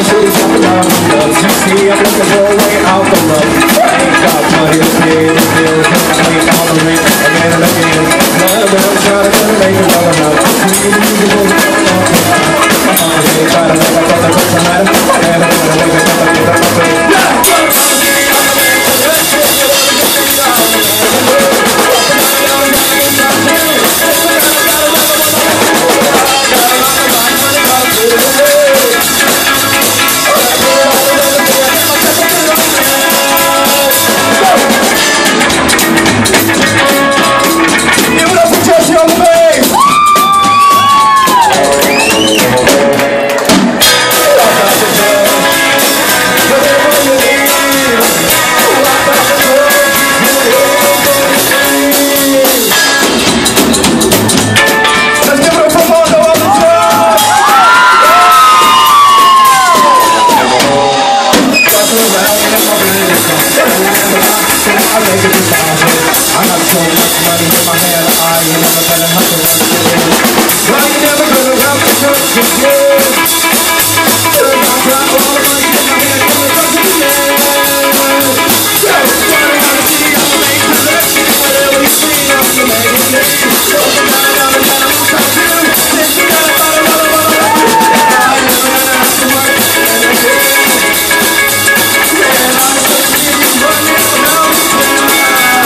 trees up and down the love. You see, I'm looking for a way out the love. I ain't got money to pay the bills, I ain't tolerant, and then I'm again. Love, I'm trying to make it all enough. You need to go down. My mama said, try to make a brother go to matter. And I'm gonna wake up and get up and say, I got so much money in my hand, I ain't never gonna have to work again. I ain't never gonna have to work again. I got all the money in my hand, I'm gonna work again. So, running out of city, I'm gonna make my life. Whatever you see, I'm gonna make it make. So, I'm gonna try to do. Since you got a lot of I ain't never gonna have to work again. Yeah, I'm gonna see you running around the town.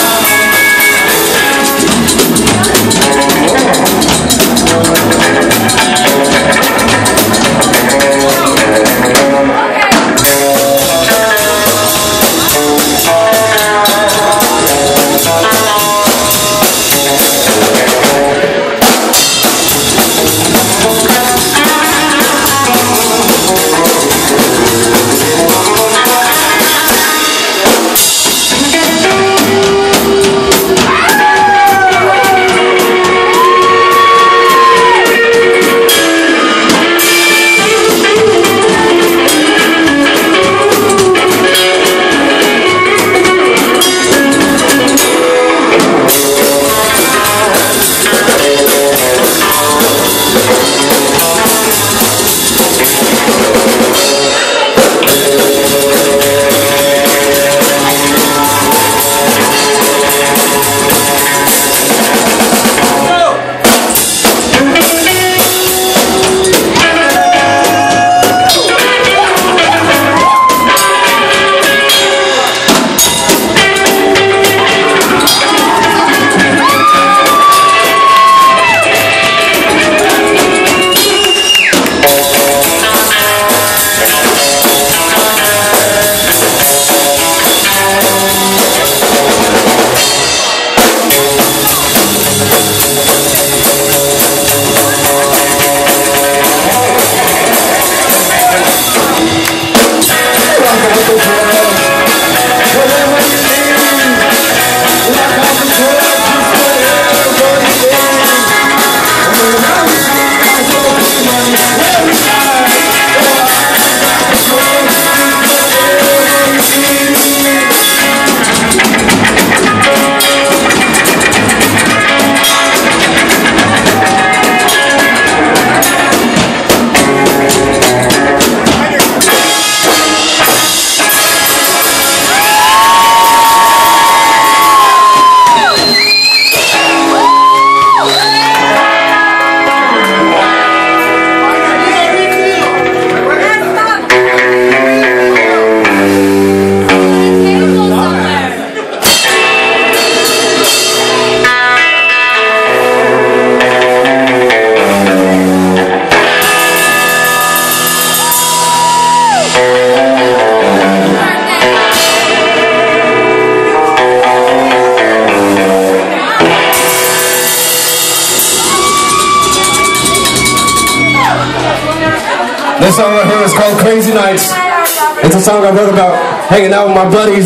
This song right here is called Crazy Nights. It's a song I wrote about hanging out with my buddies.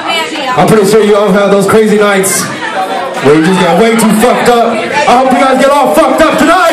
I'm pretty sure you all have those crazy nights where you just get way too fucked up. I hope you guys get all fucked up tonight.